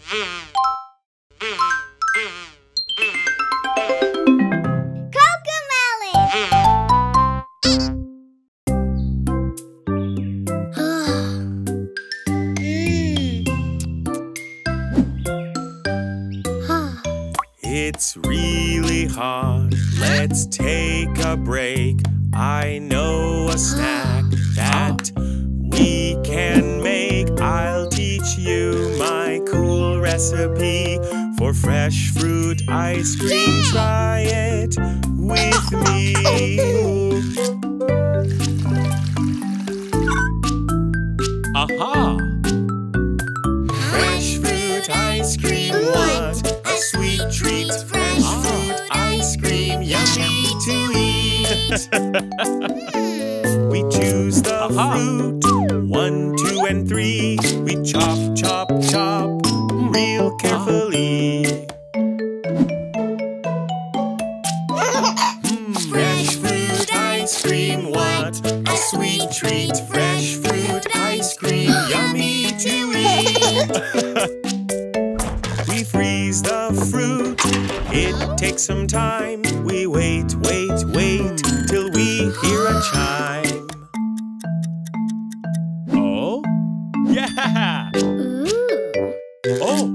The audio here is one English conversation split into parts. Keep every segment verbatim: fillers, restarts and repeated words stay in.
It's really hot, let's take a break. I know a snack that we can make. I'll teach you my cool recipe for fresh fruit ice cream. Try it with me. Aha! Fresh fruit ice cream, what a sweet treat. Fresh fruit ice cream, yummy to eat. We choose the Aha. fruit, one, two, and three. We chop, chop, chop, real carefully. Mm, fresh fruit ice cream, what a sweet treat. Fresh fruit ice cream, yummy to eat. We freeze the fruit, it takes some time. We wait, wait, wait, till we hear a chime. Oh? Yeah! Oh!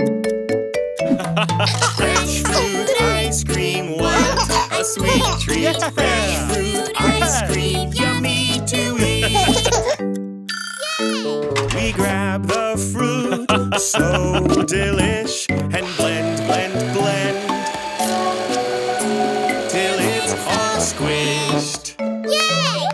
Fresh fruit ice cream, what a sweet treat. Yeah. Fresh fruit ice cream, yummy to eat. We grab the fruit, so delish, and blend, blend, blend, till it's all squished. Yay!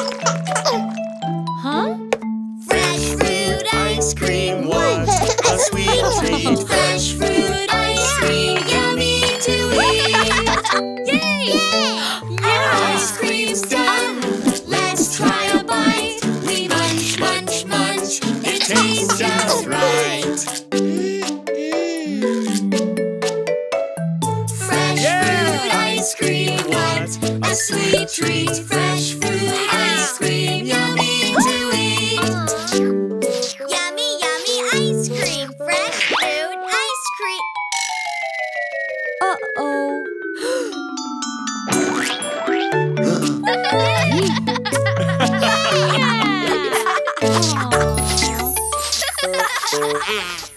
Huh? Fresh fruit ice cream, what a sweet treat. Fresh fruit ice cream, yummy to eat. Yay! Our ice cream's done. Let's try a bite. We munch, munch, munch. It tastes just right. Fresh fruit ice cream, what a sweet treat. Fresh fruit ice cream, yummy to eat. Yummy, yummy ice cream. Fresh fruit ice cream. Uh-oh. Yeah!